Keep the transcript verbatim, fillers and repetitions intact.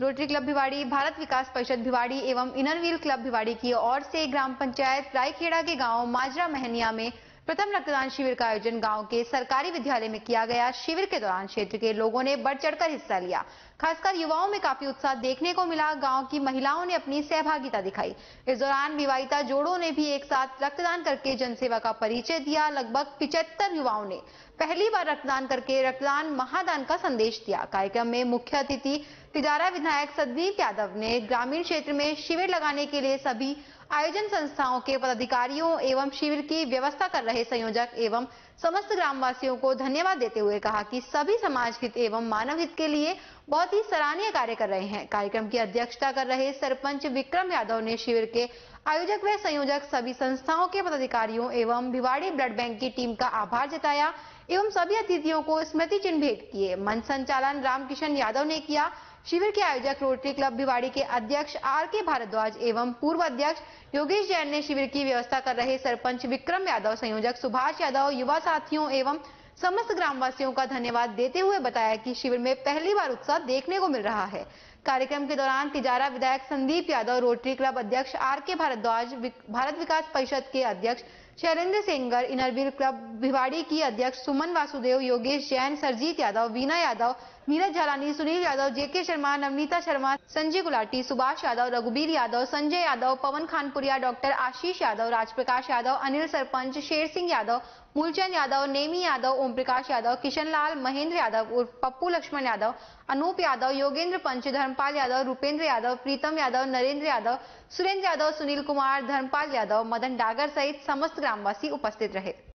Rotary club Bhiwadi, Bharat Vikas Parishad Bhiwadi एवं Inner Wheel club Bhiwadi की ओर से ग्राम पंचायत रायखेड़ा के गांव माजरा महनिया में प्रथम रक्तदान शिविर का आयोजन गांव के सरकारी विद्यालय में किया गया। शिविर के दौरान क्षेत्र के लोगों ने बढ़ चढ़कर हिस्सा लिया। खासकर युवाओं में काफी उत्साह देखने को मिला। गांव की महिलाओं ने अपनी सहभागिता दिखाई। इस दौरान विवाहिता जोड़ों ने भी एक साथ रक्तदान करके जनसेवा का परिचय दिया। लगभग पिचहत्तर युवाओं ने पहली बार रक्तदान करके रक्तदान महादान का संदेश दिया। कार्यक्रम में मुख्य अतिथि तिजारा विधायक संदीप यादव ने ग्रामीण क्षेत्र में शिविर लगाने के लिए सभी आयोजन संस्थाओं के पदाधिकारियों एवं शिविर की व्यवस्था कर रहे संयोजक एवं समस्त ग्रामवासियों को धन्यवाद देते हुए कहा कि सभी समाज हित एवं मानव हित के लिए बहुत ही सराहनीय कार्य कर रहे हैं। कार्यक्रम की अध्यक्षता कर रहे सरपंच विक्रम यादव ने शिविर के आयोजक व संयोजक सभी संस्थाओं के पदाधिकारियों एवं भिवाड़ी ब्लड बैंक की टीम का आभार जताया एवं सभी अतिथियों को स्मृति चिन्ह भेंट किए। मंच संचालन रामकिशन यादव ने किया। शिविर के आयोजक रोटरी क्लब भिवाड़ी के अध्यक्ष आर के भारद्वाज एवं पूर्व अध्यक्ष योगेश जैन ने शिविर की व्यवस्था कर रहे सरपंच विक्रम यादव, संयोजक सुभाष यादव, युवा साथियों एवं समस्त ग्रामवासियों का धन्यवाद देते हुए बताया कि शिविर में पहली बार उत्साह देखने को मिल रहा है। कार्यक्रम के दौरान तिजारा विधायक संदीप यादव, रोटरी क्लब अध्यक्ष आर के भारद्वाज, भारत विकास परिषद के अध्यक्ष शैलेंद्र सेंगर, इनरव्हील क्लब भिवाड़ी की अध्यक्ष सुमन वासुदेव, योगेश जैन, सरजीत यादव, वीना यादव, नीरज झालानी, सुनील यादव, जेके शर्मा, नवनीता शर्मा, संजय गुलाटी, सुभाष यादव, रघुबीर यादव, संजय यादव, पवन खानपुरिया, डॉक्टर आशीष यादव, राजप्रकाश यादव, अनिल सरपंच, शेर सिंह यादव, मूलचंद यादव, नेमी यादव, ओम प्रकाश यादव, किशन लाल, महेंद्र यादव उर्फ पप्पू लक्ष्मण यादव, अनूप यादव, योगेंद्र पंच, धर्मपाल यादव, रूपेंद्र यादव, प्रीतम यादव, नरेंद्र यादव, सुरेंद्र यादव, सुनील कुमार, धर्मपाल यादव, मदन डागर सहित समस्त ग्रामवासी उपस्थित रहे।